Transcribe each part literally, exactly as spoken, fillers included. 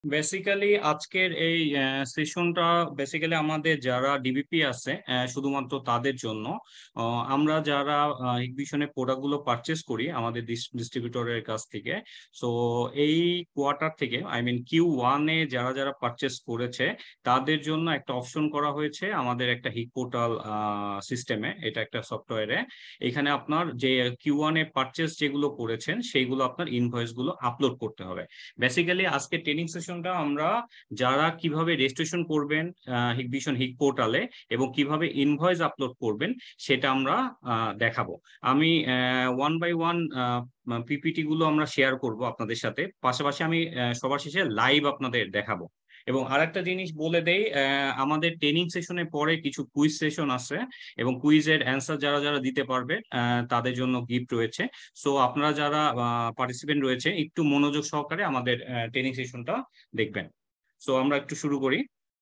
Basically আজকের এই সেশনটা basically আমাদের যারা ডিবিপি আছে আহ, শুধুমাত্র তাদের জন্য। আহ, আমরা যারা হিকভিশনের প্রোডাক্টগুলো পারচেস করি আমাদের ডিস্ট্রিবিউটরের কাছ থেকে, সো এই কোয়ার্টার থেকে আই মিন কিউ ওয়ানে যারা যারা পারচেস করেছে তাদের জন্য একটা অপশন করা হয়েছে আমাদের একটা হিক পোর্টাল সিস্টেমে, এটা একটা সফটওয়্যারে। এখানে আপনার যে কিউ ওয়ানে পারচেস যেগুলো করেছেন সেইগুলো আপনার ইনভয়েস গুলো আপলোড করতে হবে। বেসিক্যালি আজকে ট্রেনিং সেশনটা আমরা যারা কিভাবে রেজিস্ট্রেশন করবেন হিকভিশন হিক পোর্টালে এবং কিভাবে ইনভয়েস আপলোড করবেন সেটা আমরা আহ, দেখাবো। আমি ওয়ান বাই ওয়ান পিপিটি গুলো আমরা শেয়ার করব আপনাদের সাথে, পাশাপাশি আমি আহ, সবার শেষে লাইভ আপনাদের দেখাবো। এবং আরেকটা জিনিস বলে দেই, আহ, আমাদের ট্রেনিং সেশনের পরে কিছু কুইজ সেশন আছে এবং কুইজের অ্যান্সার যারা যারা দিতে পারবে আহ, তাদের জন্য গিফট রয়েছে। সো আপনারা যারা পার্টিসিপেন্ট রয়েছে একটু মনোযোগ সহকারে আমাদের ট্রেনিং সেশনটা দেখবেন। সো আমরা একটু শুরু করি।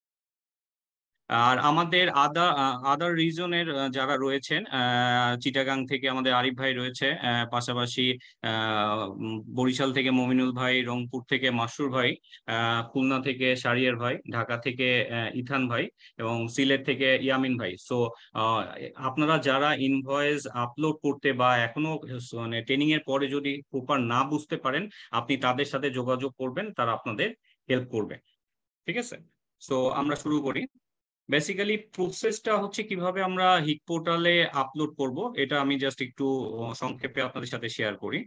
আর আমাদের আদার আদার রিজনের যারা রয়েছেন, আহ, চিটাগাং থেকে আমাদের আরিফ ভাই রয়েছে, আহ, পাশাপাশি আহ, উম, বরিশাল থেকে মমিনুল ভাই, রংপুর থেকে মাসুর ভাই, আহ, খুলনা থেকে শারিয়ার ভাই, ঢাকা থেকে আহ, ইথান ভাই এবং সিলেট থেকে ইয়ামিন ভাই। সো আপনারা যারা ইনভয়েস আপলোড করতে বা এখনো মানে ট্রেনিং এর পরে যদি প্রপার না বুঝতে পারেন, আপনি তাদের সাথে যোগাযোগ করবেন, তারা আপনাদের হেল্প করবে। ঠিক আছে, সো আমরা শুরু করি। বেসিক্যালি প্রসেসটা হচ্ছে কিভাবে আমরা হিক পোর্টালে আপলোড করব, এটা আমি জাস্ট একটু আহ, সংক্ষেপে আপনাদের সাথে শেয়ার করি।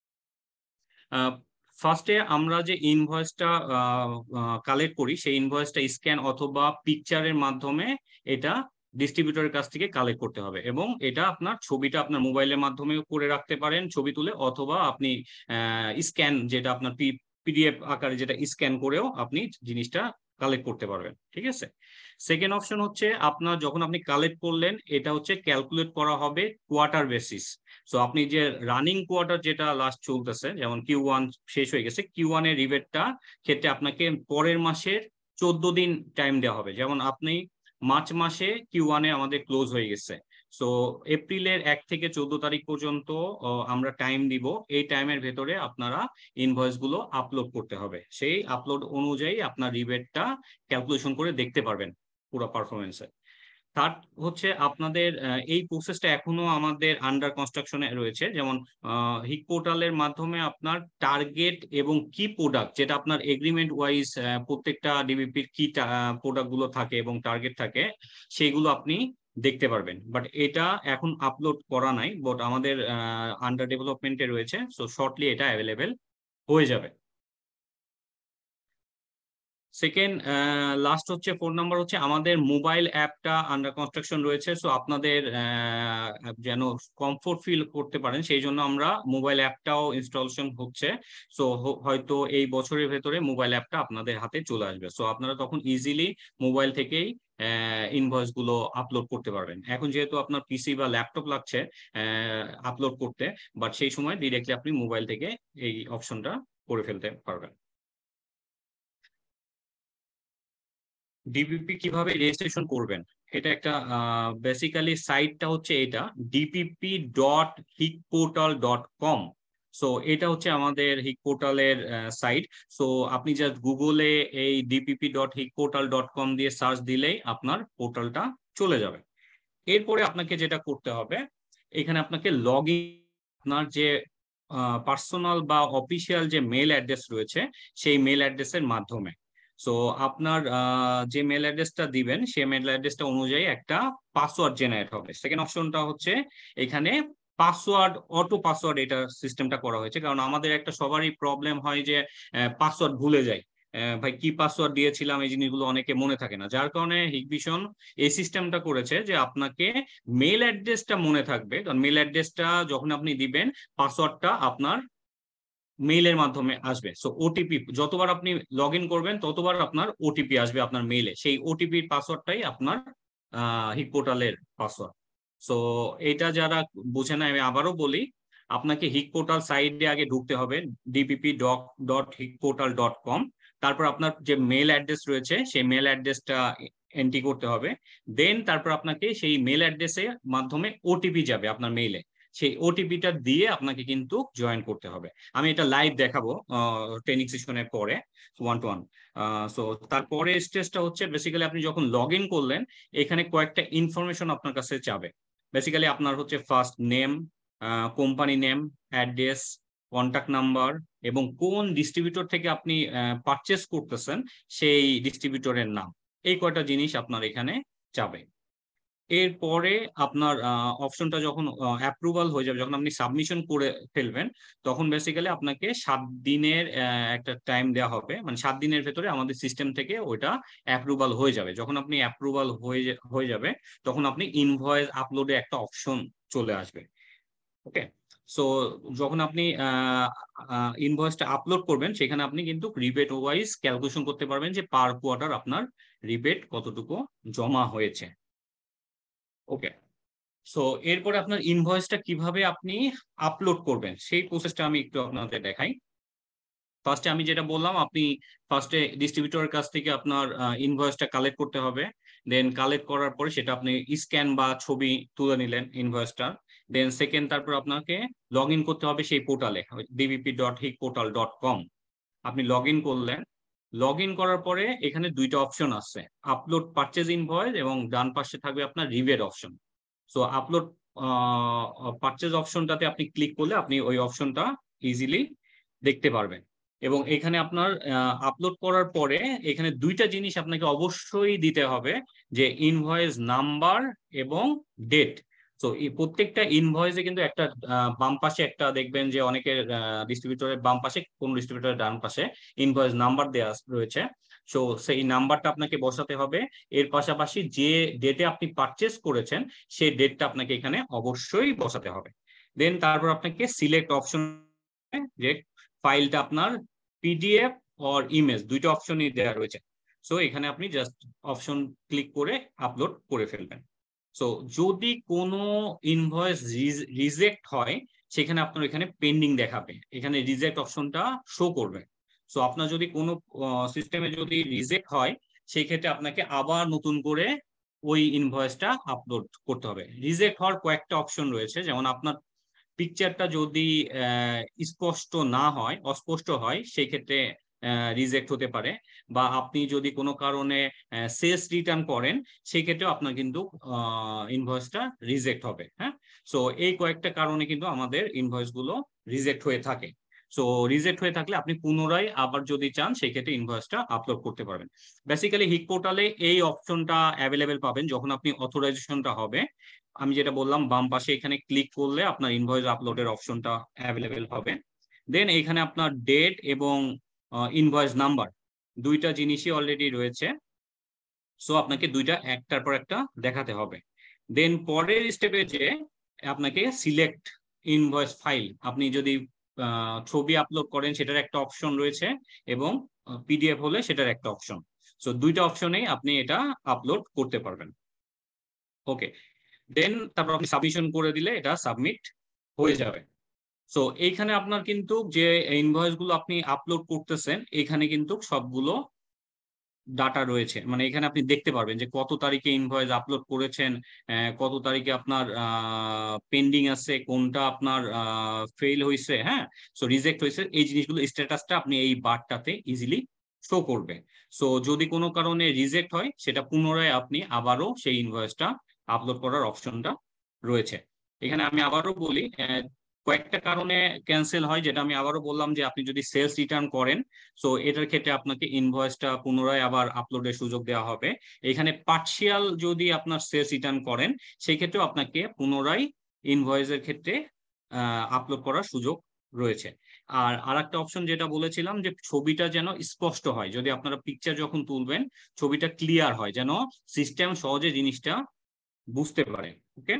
ফার্স্টে আমরা যে ইনভয়েসটা কালেক্ট করি সেই ইনভয়েসটা স্ক্যান অথবা পিকচারের মাধ্যমে এটা ডিস্ট্রিবিউটরের কাছ থেকে কালেক্ট করতে হবে, এবং এটা আপনার ছবিটা আপনার মোবাইলের মাধ্যমে করে রাখতে পারেন ছবি তুলে, অথবা আপনি স্ক্যান যেটা আপনার পিডিএফ আকারে যেটা স্ক্যান করেও আপনি জিনিসটা কালেক্ট করতে পারবেন। ঠিক আছে, সেকেন্ড অপশন হচ্ছে আপনার যখন আপনি কালেক্ট করলেন এটা হচ্ছে ক্যালকুলেট করা হবে কোয়ার্টার বেসিস। সো আপনি যে রানিং কোয়ার্টার যেটা লাস্ট চলতেছে, যেমন কিউ ওয়ান শেষ হয়ে গেছে, কিউ ওয়ান এর রিবেটটা ক্ষেত্রে আপনাকে পরের মাসের চোদ্দ দিন টাইম দেওয়া হবে। যেমন আপনি মার্চ মাসে কিউ ওয়ানে আমাদের ক্লোজ হয়ে গেছে, সো এপ্রিলের এক থেকে চোদ্দ তারিখ পর্যন্ত আহ, আমরা টাইম দিব। এই টাইমের ভেতরে আপনারা ইনভয়েস গুলো আপলোড করতে হবে, সেই আপলোড অনুযায়ী আপনার রিবেটটা ক্যালকুলেশন করে দেখতে পারবেন পুরো পারফরমেন্সে। থার্ড হচ্ছে আপনাদের আহ, এই প্রসেসটা এখনো আমাদের আন্ডার কনস্ট্রাকশনে রয়েছে। যেমন হিক পোর্টালের মাধ্যমে আপনার টার্গেট এবং কি প্রোডাক্ট, যেটা আপনার এগ্রিমেন্ট ওয়াইজ প্রত্যেকটা ডিবিপির কি প্রোডাক্ট গুলো থাকে এবং টার্গেট থাকে, সেইগুলো আপনি দেখতে পারবেন। বাট এটা এখন আপলোড করা নাই, বাট আমাদের আন্ডার ডেভেলপমেন্টে রয়েছে, সো শর্টলি এটা অ্যাভেলেবেল হয়ে যাবে। সেকেন্ড লাস্ট হচ্ছে ফোর নাম্বার হচ্ছে আমাদের মোবাইল অ্যাপটা আন্ডার কনস্ট্রাকশন রয়েছে। সো আপনাদের আহ, যেন কমফোর্ট ফিল করতে পারেন সেই জন্য আমরা মোবাইল অ্যাপটাও ইনস্টলেশন হচ্ছে। সো হয়তো এই বছরের ভেতরে মোবাইল অ্যাপটা আপনাদের হাতে চলে আসবে, সো আপনারা তখন ইজিলি মোবাইল থেকেই ইনভয়েস গুলো আপলোড করতে পারবেন। এখন যেহেতু আপনার পিসি বা ল্যাপটপ লাগছে আপলোড করতে, বাট সেই সময় ডিরেক্টলি আপনি মোবাইল থেকে এই অপশনটা করে ফেলতে পারবেন। ডিপিপি কিভাবে রেজিস্ট্রেশন করবেন, এটা একটা বেসিক্যালি সাইটটা হচ্ছে এটা DPP dot hik portal dot com. So এটা হচ্ছে আমাদের হিক পোর্টালের সাইট। সো আপনি জাস্ট গুগলে এই DPP dot hik portal dot com দিয়ে সার্চ দিলেই আপনার পোর্টালটা চলে যাবে। এরপরে আপনাকে যেটা করতে হবে, এখানে আপনাকে লগ ইন, আপনার যে পার্সোনাল বা অফিসিয়াল যে মেল অ্যাড্রেস রয়েছে সেই মেল অ্যাড্রেসের মাধ্যমে। সো আপনার আহ, যে মেল অ্যাড্রেসটা দিবেন সেই মেল অ্যাড্রেসটা অনুযায়ী একটা পাসওয়ার্ড জেনারেট হবে। সেকেন্ড অপশনটা হচ্ছে এখানে পাসওয়ার্ড, অটো পাসওয়ার্ড, এটা সিস্টেমটা করা হয়েছে কারণ আমাদের একটা সবারই প্রবলেম হয় যে পাসওয়ার্ড ভুলে যায়। আহ, ভাই কি পাসওয়ার্ড দিয়েছিলাম, এই জিনিসগুলো অনেকে মনে থাকে না, যার কারণে হিকভিশন এই সিস্টেমটা করেছে যে আপনাকে মেল অ্যাড্রেসটা মনে থাকবে, কারণ মেল অ্যাড্রেসটা যখন আপনি দিবেন পাসওয়ার্ডটা আপনার মেইলের মাধ্যমে আসবে। সো ওটিপি যতবার আপনি লগ ইন করবেন ততবার আপনার ওটিপি আসবে আপনার মেইলে, সেই ওটিপির পাসওয়ার্ডটাই আপনার হিক পোর্টালের পাসওয়ার্ড। সো এটা যারা বুঝে না আমি আবারও বলি, আপনাকে হিক পোর্টাল সাইটে আগে ঢুকতে হবে DPP dot dot hik portal dot com. তারপর আপনার যে মেল অ্যাড্রেস রয়েছে সেই মেল অ্যাড্রেসটা এন্ট্রি করতে হবে। দেন তারপর আপনাকে সেই মেল অ্যাড্রেসের মাধ্যমে ওটিপি যাবে আপনার মেইলে। সেই ওটিপিটা দিয়ে আপনাকে কিন্তু জয়েন করতে হবে। আমি এটা লাইভ দেখাবো ট্রেনিং সেশনের পরে ওয়ান টু ওয়ান। সো তারপরে স্টেজটা হচ্ছে বেসিক্যালি আপনি যখন লগ ইন করলেন, এখানে কয়েকটা ইনফরমেশন আপনার কাছে যাবে। বেসিক্যালি আপনার হচ্ছে first name, company name, address, contact number এবং কোন ডিস্ট্রিবিউটর থেকে আপনি পারচেস করতেছেন সেই ডিস্ট্রিবিউটরের নাম। এই কয়টা জিনিস আপনার এখানে যাবে। এরপরে আপনার অপশনটা যখন অ্যাপ্রুভাল হয়ে যাবে, যখন আপনি সাবমিশন করে ফেলবেন, তখন বেসিক্যালি আপনাকে সাত দিনের একটা টাইম দেওয়া হবে, মানে সাত দিনের ভেতরে আমাদের সিস্টেম থেকে ওইটা অ্যাপ্রুভাল হয়ে যাবে। যখন আপনি অ্যাপ্রুভাল হয়ে হয়ে যাবে তখন আপনি ইনভয়েস আপলোডে একটা অপশন চলে আসবে। ওকে, সো যখন আপনি ইনভয়েসটা আপলোড করবেন, সেখানে আপনি কিন্তু রিবেট ওয়াইজ ক্যালকুলেশন করতে পারবেন যে পার কোয়ার্টার আপনার রিবেট কতটুকু জমা হয়েছে। ওকে, সো এরপরে আপনার ইনভয়েসটা কিভাবে আপনি আপলোড করবেন সেই প্রসেসটা আমি একটু আপনাদের দেখাই। ফার্স্টে আমি যেটা বললাম, আপনি ফার্স্টে ডিস্ট্রিবিউটরের কাছ থেকে আপনার ইনভয়েসটা কালেক্ট করতে হবে। দেন কালেক্ট করার পরে সেটা আপনি স্ক্যান বা ছবি তুলে নিলেন ইনভয়েসটা। দেন সেকেন্ড, তারপর আপনাকে লগ ইন করতে হবে সেই পোর্টালে, DBP dot hik portal dot com. আপনি লগ ইন করলেন। লগ ইন করার পরে এখানে দুইটা অপশন আছে, আপলোড পারচেজ ইনভয়েস এবং ডান পাশে থাকবে আপনার rebate option. So upload purchase অপশনটাতে আপনি ক্লিক করলে আপনি ওই অপশনটা ইজিলি দেখতে পারবেন। এবং এখানে আপনার আপলোড করার পরে এখানে দুইটা জিনিস আপনাকে অবশ্যই দিতে হবে, যে ইনভয়েস নাম্বার এবং ডেট। তো এই প্রত্যেকটা ইনভয়েসে কিন্তু একটা বাম পাশে একটা দেখবেন যে অনেকের ডিস্ট্রিবিউটরের বাম পাশে, কোন ডিস্ট্রিবিউটরের ডান পাশে ইনভয়েস নাম্বার দেওয়া রয়েছে। সো সেই নাম্বারটা আপনাকে বসাতে হবে। এর পাশাপাশি যে ডেটে আপনি পারচেস করেছেন সেই ডেটটা আপনাকে এখানে অবশ্যই বসাতে হবে। দেন তারপর আপনাকে সিলেক্ট অপশন, যে ফাইলটা আপনার পিডিএফ অর ইমেজ দুইটা অপশনই দেওয়া রয়েছে। সো এখানে আপনি জাস্ট অপশন ক্লিক করে আপলোড করে ফেলবেন। সো যদি কোনো ইনভয়েস রিজেক্ট হয়, সেখানে আপনার এখানে পেন্ডিং দেখাবে, এখানে রিজেক্ট অপশনটা শো করবে। সো আপনার যদি কোনো সিস্টেমে যদি রিজেক্ট হয়, সেই ক্ষেত্রে আপনাকে আবার নতুন করে ওই ইনভয়েসটা আপলোড করতে হবে। রিজেক্ট হওয়ার কয়েকটা অপশন রয়েছে, যেমন আপনার পিকচারটা যদি স্পষ্ট না হয়, অস্পষ্ট হয়, সেই ক্ষেত্রে রিজেক্ট হতে পারে। বা আপনি যদি কোনো কারণে সেলস রিটার্ন করেন, সেই ক্ষেত্রেও আপনার কিন্তু ইনভয়েসটা রিজেক্ট হবে। হ্যাঁ, সো এই কয়েকটা কারণে কিন্তু আমাদের ইনভয়েস গুলো রিজেক্ট হয়ে থাকে। সো রিজেক্ট হয়ে থাকলে আপনি পুনরায় আবার যদি চান, সেই ক্ষেত্রে ইনভয়েসটা আপলোড করতে পারবেন। বেসিক্যালি হিক পোর্টালে এই অপশনটা অ্যাভেলেবেল পাবেন যখন আপনি অথরাইজেশনটা হবে। আমি যেটা বললাম, বাম পাশে এখানে ক্লিক করলে আপনার ইনভয়েস আপলোডের অপশনটা অ্যাভেলেবেল হবে। দেন এখানে আপনার ডেট এবং ইনভয়েস নাম্বার দুইটা জিনিসই অলরেডি রয়েছে। সো আপনাকে দুইটা একটার পর একটা দেখাতে হবে। দেন পরের স্টেপে যে আপনাকে সিলেক্ট ইনভয়েস ফাইল, আপনি যদি ছবি আপলোড করেন সেটার একটা অপশন রয়েছে, এবং পিডিএফ হলে সেটার একটা অপশন। সো দুইটা অপশনেই আপনি এটা আপলোড করতে পারবেন। ওকে, দেন তারপর আপনি সাবমিশন করে দিলে এটা সাবমিট হয়ে যাবে। সো এইখানে আপনার কিন্তু যে ইনভয়েস গুলো আপনি আপলোড করতেছেন, এখানে কিন্তু সবগুলো ডাটা রয়েছে, মানে এখানে আপনি দেখতে পারবেন যে কত তারিখে ইনভয়েস আপলোড করেছেন, কত তারিখে আপনার পেন্ডিং আছে, কোনটা আপনার ফেল হয়েছে, হ্যাঁ, সো রিজেক্ট হয়েছে, এই জিনিসগুলো স্ট্যাটাসটা আপনি এই বারটাতে ইজিলি শো করবে। সো যদি কোনো কারণে রিজেক্ট হয়, সেটা পুনরায় আপনি আবারও সেই ইনভয়েসটা আপলোড করার অপশনটা রয়েছে। এখানে আমি আবারও বলি, কয়েকটা কারণে ক্যান্সেল হয়, যেটা আমি আবারও বললাম, যে আপনি যদি সেলস রিটার্ন করেন, সো এটার ক্ষেত্রে আপনাকে ইনভয়েসটা পুনরায় আবার আপলোডের সুযোগ দেওয়া হবে। এখানে পার্শিয়াল যদি আপনার সেলস রিটার্ন করেন, সেই ক্ষেত্রেও আপনাকে পুনরায় ইনভয়েসের ক্ষেত্রে আপলোড করার সুযোগ রয়েছে। আর আরেকটা অপশন যেটা বলেছিলাম, যে ছবিটা যেন স্পষ্ট হয়, যদি আপনারা পিকচার যখন তুলবেন ছবিটা ক্লিয়ার হয়, যেন সিস্টেম সহজে জিনিসটা বুঝতে পারে। ওকে,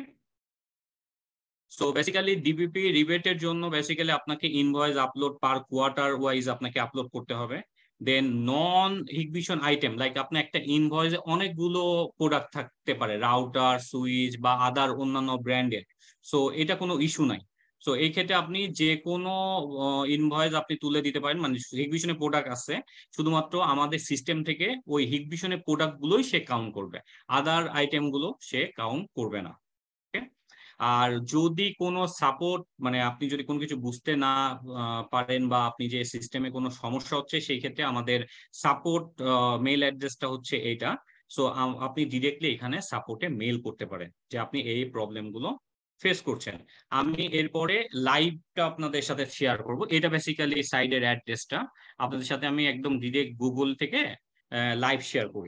সো বেসিক্যালি ডিবিপি রিবেটের জন্য বেসিক্যালি আপনাকে invoice upload per quarter wise আপনাকে আপলোড করতে হবে। Then non Hikvision item, like আপনার একটা ইনভয়েসে অনেকগুলো প্রোডাক্ট থাকতে পারে, রাউটার, সুইচ বা আদার অন্যান্য ব্র্যান্ডের। সো এটা কোনো ইস্যু নাই। সো এই ক্ষেত্রে আপনি যে কোনো ইনভয়েস আপনি তুলে দিতে পারেন, মানে হিকভিশনের প্রোডাক্ট আছে, শুধুমাত্র আমাদের সিস্টেম থেকে ওই হিকভিশনের প্রোডাক্ট গুলোই সে কাউন্ট করবে, আদার আইটেম গুলো সে কাউন্ট করবে না। আর যদি কোনো সাপোর্ট মানে আপনি যদি কোনো কিছু বুঝতে না আহ, পারেন বা আপনি যে সিস্টেমে কোনো সমস্যা হচ্ছে সেই ক্ষেত্রে আমাদের সাপোর্ট মেইল অ্যাড্রেসটা হচ্ছে এইটা। সো আপনি ডিরেক্টলি এখানে সাপোর্টে মেইল করতে পারেন যে আপনি এই প্রবলেমগুলো ফেস করছেন। আমি এরপরে লাইভটা আপনাদের সাথে শেয়ার করব। এটা বেসিক্যালি সাইডের অ্যাড্রেসটা আপনাদের সাথে আমি একদম ডিরেক্ট গুগল থেকে লাইভ শেয়ার করি।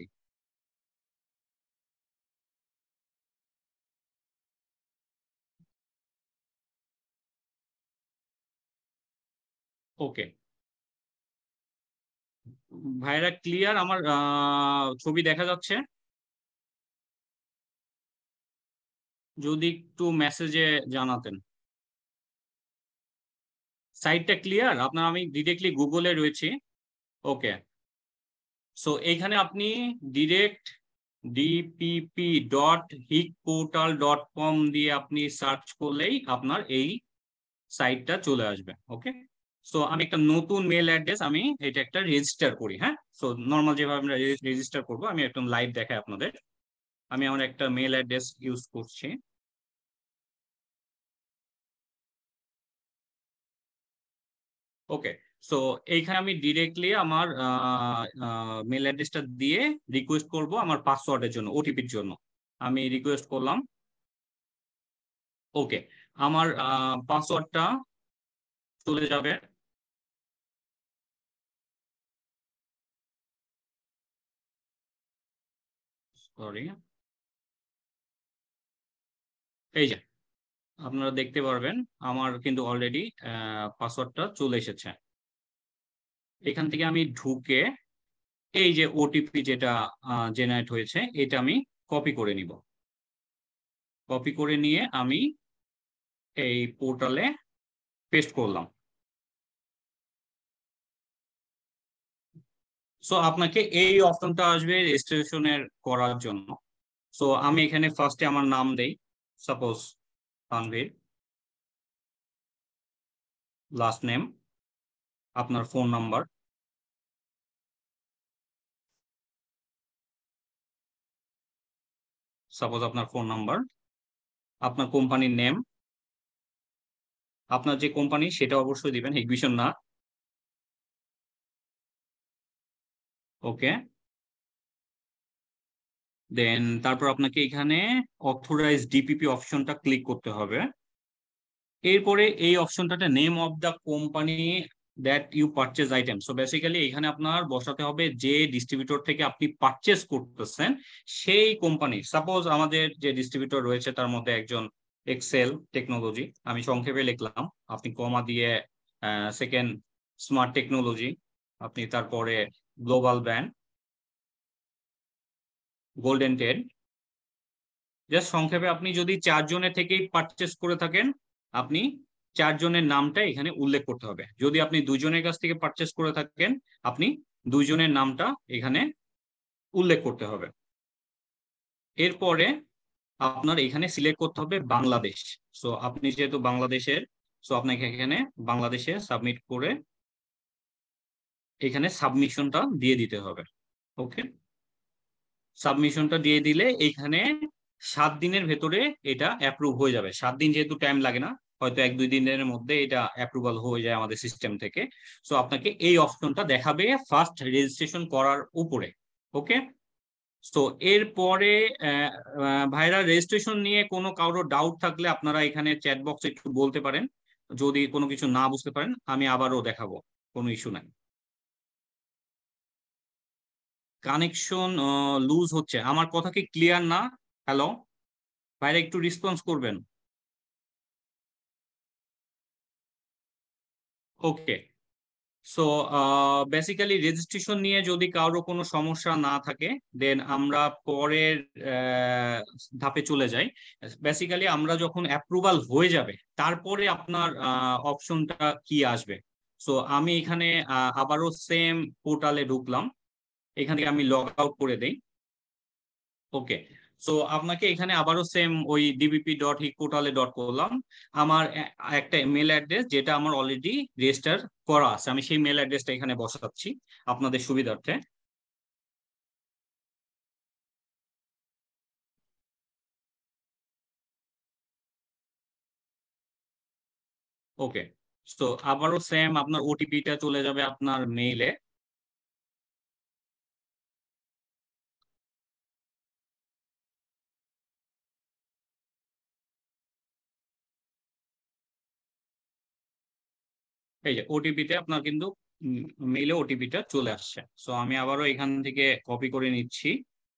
ওকে ভাইরা ক্লিয়ার? আমার আহ, ছবি দেখা যাচ্ছে? যদি একটু মেসেজে জানাতেন। সাইটটা ক্লিয়ার আপনার? আমি ডিরেক্টলি গুগলে রয়েছি। ওকে, সো এইখানে আপনি direct DPP dot hik portal dot com দিয়ে আপনি সার্চ করলেই আপনার এই সাইটটা চলে আসবে। ওকে, সো আমি একটা নতুন মেল অ্যাড্রেস আমি এটা একটা রেজিস্টার করি। হ্যাঁ, সো নর্মাল যেভাবে আমরা রেজিস্টার করবো আমি একদম লাইভ দেখাই আপনাদের। আমি আমার একটা মেল অ্যাড্রেস ইউজ করছি। ওকে, সো এইখানে আমি ডিরেক্টলি আমার মেল অ্যাড্রেসটা দিয়ে রিকোয়েস্ট করব আমার পাসওয়ার্ডের জন্য, ওটিপির জন্য। আমি রিকোয়েস্ট করলাম। ওকে, আমার পাসওয়ার্ডটা চলে যাবে। সরি, এই যে আপনারা দেখতে পারবেন আমার কিন্তু অলরেডি পাসওয়ার্ডটা চলে এসেছে। এখান থেকে আমি ঢুকে এই যে ওটিপি যেটা জেনারেট হয়েছে এটা আমি কপি করে নিব। কপি করে নিয়ে আমি এই পোর্টালে পেস্ট করলাম। সো আপনাকে এই অপশনটা আসবে রেজিস্ট্রেশনের করার জন্য। সো আমি এখানে ফার্স্টে আমার নাম দেই, সাপোজ তানভীর, লাস্ট নেম, আপনার ফোন নাম্বার, সাপোজ আপনার ফোন নাম্বার, আপনার কোম্পানির নেম, আপনার যে কোম্পানি সেটা অবশ্যই দিবেন, হিকভিশন না। ওকে, দেন তারপর আপনাকে এখানে অথরাইজ ডিপিপি অপশনটা ক্লিক করতে হবে। এরপরে এই অপশনটাতে name of the company that you purchase item, so basically এখানে আপনার বসাতে হবে যে ডিস্ট্রিবিউটর থেকে আপনি পারচেজ করতেছেন সেই কোম্পানি। সাপোজ আমাদের যে ডিস্ট্রিবিউটর রয়েছে তার মধ্যে একজন এক্সেল টেকনোলজি, আমি সংক্ষেপে লিখলাম, আপনি কমা দিয়ে সেকেন্ড স্মার্ট টেকনোলজি, আপনি তারপরে global brand, golden ted. Just সংক্ষেপে আপনি যদি চারজনের থেকেই পারচেস করে থাকেন আপনি চারজনের নামটা এখানে উল্লেখ করতে হবে। যদি আপনি দুইজনের কাছ থেকে পারচেস করে থাকেন আপনি দুইজনের নামটা এখানে উল্লেখ করতে হবে। এরপরে আপনার এখানে সিলেক্ট করতে হবে বাংলাদেশ। সো আপনি যেহেতু বাংলাদেশের, সো আপনাকে এখানে বাংলাদেশে সাবমিট করে এখানে সাবমিশনটা দিয়ে দিতে হবে। ওকে, সাবমিশনটা দিয়ে দিলে এইখানে সাত দিনের ভেতরে এটা অ্যাপ্রুভ হয়ে যাবে। সাত দিন যেহেতু টাইম লাগে না, হয়তো এক দুই দিনের মধ্যে এটা অ্যাপ্রুভাল হয়ে যায় আমাদের সিস্টেম থেকে। সো আপনাকে এই অপশনটা দেখাবে ফার্স্ট রেজিস্ট্রেশন করার উপরে। ওকে, তো এরপরে আহ, আহ, ভাইরা রেজিস্ট্রেশন নিয়ে কোনো কারোর ডাউট থাকলে আপনারা এখানে চ্যাট বক্সে একটু বলতে পারেন। যদি কোনো কিছু না বুঝতে পারেন আমি আবারও দেখাবো, কোনো ইস্যু নাই। কানেকশন লুজ হচ্ছে, আমার কথা কি ক্লিয়ার না? হ্যালো, ভাইরা একটু রেসপন্স করবেন। ওকে, সো বেসিক্যালি রেজিস্ট্রেশন নিয়ে যদি কারো কোনো সমস্যা না থাকে দেন আমরা পরের আহ, ধাপে চলে যাই। বেসিক্যালি আমরা যখন অ্যাপ্রুভাল হয়ে যাবে তারপরে আপনার অপশনটা কি আসবে। সো আমি এখানে আহ, আবারও সেম পোর্টালে ঢুকলাম, এখান থেকে আমি লগ আউট করে দেই। ওকে, সো আপনাকে এখানে আবারও সেম ওই ডিবিপি ডট হিক পোর্টালে ডট করলাম। আমার এ- একটা মেল অ্যাড্রেস যেটা আমার অলরেডি রেজিস্টার করা আছে, আমি সেই মেল অ্যাড্রেসটা এখানে বসাচ্ছি আপনাদের সুবিধার্থে। ওকে, তো আবারও সেম আপনার ওটিপিটা চলে যাবে আপনার মেইলে। এই যে ওটিপিতে আপনার কিন্তু মেইলে ওটিপিটা চলে আসছে। সো আমি আবারও এখান থেকে কপি করে নিচ্ছি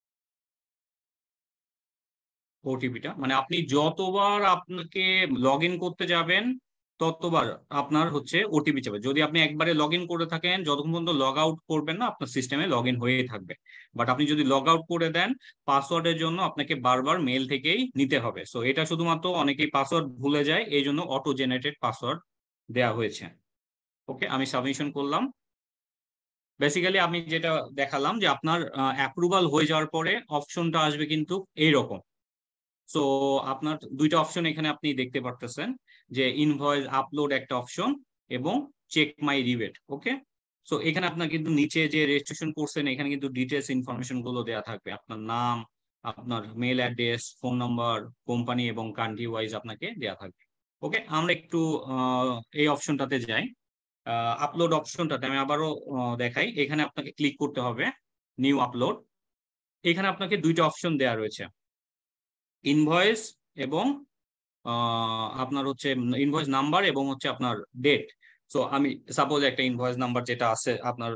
ওটিপিটা। মানে আপনি যতবার আপনাকে লগ ইন করতে যাবেন ততবার আপনার হচ্ছে ওটিপি চাবে। যদি আপনি একবারে লগ ইন করে থাকেন, যতক্ষণ পর্যন্ত লগ আউট করবেন না আপনার সিস্টেমে লগ ইন হয়েই থাকবে। বাট আপনি যদি লগ আউট করে দেন, পাসওয়ার্ডের জন্য আপনাকে বারবার মেল থেকেই নিতে হবে। সো এটা শুধুমাত্র অনেকেই পাসওয়ার্ড ভুলে যায়, এই জন্য অটো জেনারেটেড পাসওয়ার্ড দেওয়া হয়েছে। ওকে, আমি সাবমিশন করলাম। বেসিক্যালি আমি যেটা দেখালাম যে আপনার অ্যাপ্রুভাল হয়ে যাওয়ার পরে অপশনটা আসবে কিন্তু এইরকম। সো আপনার দুইটা অপশন এখানে আপনি দেখতে পারতেছেন, যে ইনভয়েস আপলোড একটা অপশন এবং check my rebate. Okay, so এখানে আপনার কিন্তু নিচে যে রেজিস্ট্রেশন করছেন এখানে কিন্তু ডিটেলস ইনফরমেশন গুলো দেওয়া থাকবে, আপনার নাম, আপনার mail address, phone number, company এবং কান্ট্রি ওয়াইজ আপনাকে দেওয়া থাকবে। ওকে, আমরা একটু আহ, এই অপশনটাতে যাই। আপলোড অপশনটাতে আমি আবারও আহ, দেখাই। এখানে আপনাকে ক্লিক করতে হবে নিউ আপলোড। এখানে আপনাকে দুইটা অপশন দেওয়া রয়েছে, ইনভয়েস এবং আহ, আপনার হচ্ছে ইনভয়েস নাম্বার এবং হচ্ছে আপনার ডেট। সো আমি সাপোজ একটা ইনভয়েস নাম্বার যেটা আছে আপনার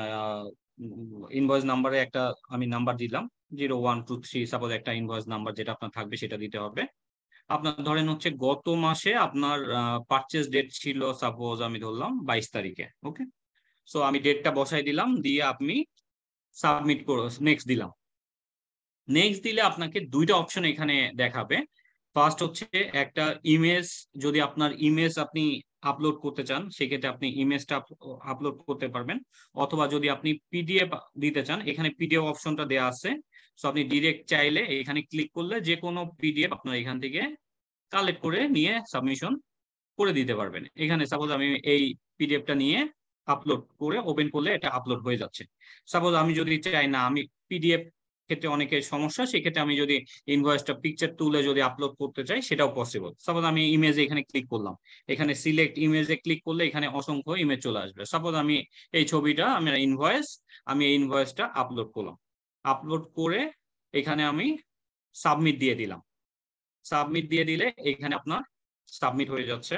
ইনভয়েস নাম্বারে একটা আমি নাম্বার দিলাম zero one two three, suppose একটা ইনভয়েস নাম্বার যেটা আপনার থাকবে সেটা দিতে হবে। আপনার ধরেন হচ্ছে গত মাসে আপনার পারচেজ ডেট ছিল সাপোজ আমি ধরলাম বাইশ তারিখে। ওকে, সো আমি ডেটটা বসাই দিলাম, দিয়ে আপনি সাবমিট করো, নেক্সট দিলাম। নেক্সট দিলে আপনাকে দুইটা অপশন এখানে দেখাবে। ফার্স্ট হচ্ছে একটা ইমেজ, যদি আপনার ইমেজ আপনি আপলোড করতে চান সেক্ষেত্রে আপনি ইমেজটা আপলোড করতে পারবেন, অথবা যদি আপনি পিডিএফ দিতে চান এখানে পিডিএফ অপশনটা দেওয়া আছে। সো আপনি ডিরেক্ট চাইলে এখানে ক্লিক করলে যে কোনো পিডিএফ আপনার এখান থেকে কালেক্ট করে নিয়ে সাবমিশন করে দিতে পারবেন। এখানে সাপোজ আমি এই পিডিএফটা নিয়ে আপলোড করে ওপেন করলে এটা আপলোড হয়ে যাচ্ছে। সাপোজ আমি যদি চাই না, আমি পিডিএফ ক্ষেত্রে অনেকের সমস্যা, সেক্ষেত্রে আমি যদি ইনভয়েসটা পিকচার তুলে যদি আপলোড করতে চাই সেটাও পসিবল। সাপোজ আমি ইমেজে এখানে ক্লিক করলাম, এখানে সিলেক্ট ইমেজে ক্লিক করলে এখানে অসংখ্য ইমেজ চলে আসবে। সাপোজ আমি এই ছবিটা আমি ইনভয়েস, আমি এই ইনভয়েসটা আপলোড করলাম। আপলোড করে এখানে আমি সাবমিট দিয়ে দিলাম। সাবমিট দিয়ে দিলে এখানে আপনার সাবমিট হয়ে যাচ্ছে।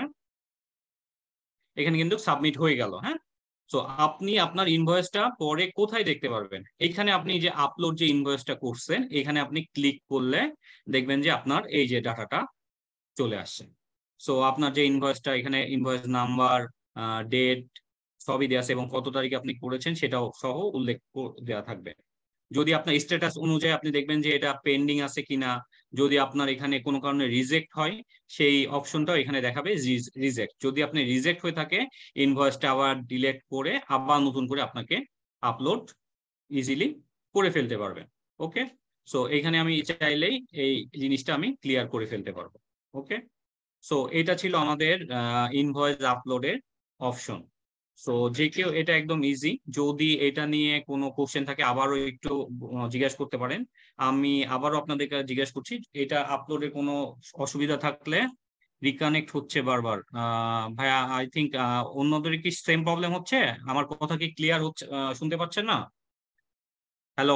এখানে কিন্তু সাবমিট হয়ে গেল। হ্যাঁ, তো আপনি আপনার ইনভয়েসটা পরে কোথায় দেখতে পারবেন? এখানে আপনি যে আপলোড যে ইনভয়েসটা করছেন এখানে আপনি ক্লিক করলে দেখবেন যে আপনার এই যে ডাটাটা চলে আসছে। সো আপনার যে ইনভয়েসটা এখানে ইনভয়েস নাম্বার, ডেট সবই দেওয়া আছে এবং কত তারিখে আপনি করেছেন সেটাও সহ উল্লেখ দেওয়া থাকবে। যদি আপনার স্ট্যাটাস অনুযায়ী আপনি দেখবেন যে এটা পেন্ডিং আছে কিনা, যদি আপনার এখানে কোনো কারণে রিজেক্ট হয় সেই অপশনটাও এখানে দেখাবে রিজেক্ট। যদি আপনি রিজেক্ট হয়ে থাকে ইনভয়েসটা আবার ডিলেট করে আবার নতুন করে আপনাকে আপলোড ইজিলি করে ফেলতে পারবেন। ওকে, সো এখানে আমি চাইলেই এই জিনিসটা আমি ক্লিয়ার করে ফেলতে পারবো। ওকে, সো এটা ছিল আমাদের ইনভয়েস আপলোডের অপশন। সো যে কেউ এটা একদম ইজি, যদি এটা নিয়ে কোনো কোশ্চেন থাকে আবারও একটু জিজ্ঞেস করতে পারেন। আমি আবারও আপনাদেরকে জিজ্ঞেস করছি, এটা আপলোডে কোনো অসুবিধা থাকলে রিকানেক্ট হচ্ছে বারবার। আহ ভাইয়া আই থিঙ্ক অন্যদের কি সেম প্রবলেম হচ্ছে? আমার কথা কি ক্লিয়ার হচ্ছে? আহ, শুনতে পাচ্ছেন না? হ্যালো,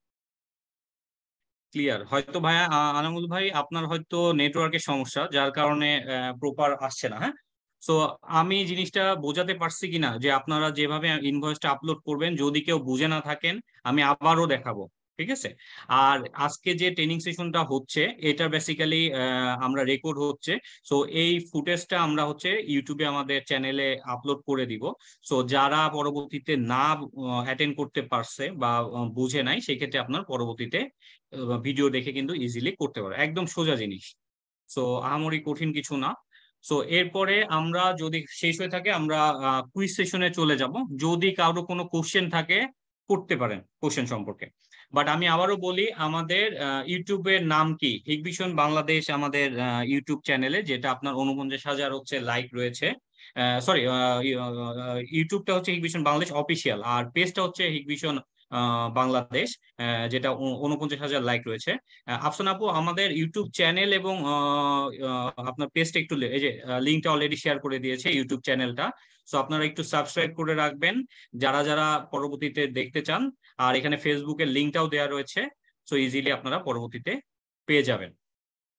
ক্লিয়ার হয়তো ভাইয়া। আহ, আনামুল ভাই আপনার হয়তো নেটওয়ার্কের সমস্যা যার কারণে প্রপার আসছে না। হ্যাঁ, সো আমি জিনিসটা বোঝাতে পারছি কিনা যে আপনারা যেভাবে ইনভয়েসটা আপলোড করবেন, যদি কেউ বুঝে না থাকেন আমি আবারও দেখাবো। ঠিক আছে, আর আজকে যে ট্রেনিং সেশনটা হচ্ছে এটা বেসিক্যালি আমরা রেকর্ড হচ্ছে। সো এই ফুটেজটা আমরা হচ্ছে ইউটিউবে আমাদের চ্যানেলে আপলোড করে দিব। সো যারা পরবর্তীতে না অ্যাটেন্ড করতে পারছে বা আহ, বুঝে নাই সেক্ষেত্রে আপনার পরবর্তীতে ভিডিও দেখে কিন্তু ইজিলি করতে পারো, একদম সোজা জিনিস। সো আহামরি কঠিন কিছু না। সো এরপরে আমরা যদি শেষ হয়ে থাকে আমরা কুইজ সেশনে চলে যাব। যদি কারো কোনো কোশ্চেন থাকে করতে পারেন কোশ্চেন সম্পর্কে। বাট আমি আবারও বলি, আমাদের ইউটিউবের নাম কি? হিকভিশন বাংলাদেশ আমাদের ইউটিউব চ্যানেলে, যেটা আপনার উনপঞ্চাশ হাজার হচ্ছে লাইক রয়েছে। সরি, ইউটিউবটা হচ্ছে হিকভিশন বাংলাদেশ অফিসিয়াল আর পেজটা হচ্ছে হিকভিশন বাংলাদেশ, যেটা উনপঞ্চাশ হাজার লাইক রয়েছে। আফসানা আপু আমাদের ইউটিউব চ্যানেল এবং আপনার পেজটা একটু, এই যে লিঙ্কটা অলরেডি শেয়ার করে দিয়েছে ইউটিউব চ্যানেলটা, সো আপনারা একটু সাবস্ক্রাইব করে রাখবেন যারা যারা পরবর্তীতে দেখতে চান। আর এখানে ফেসবুকের লিঙ্কটাও দেওয়া রয়েছে, সো ইজিলি আপনারা পরবর্তীতে পেয়ে যাবেন।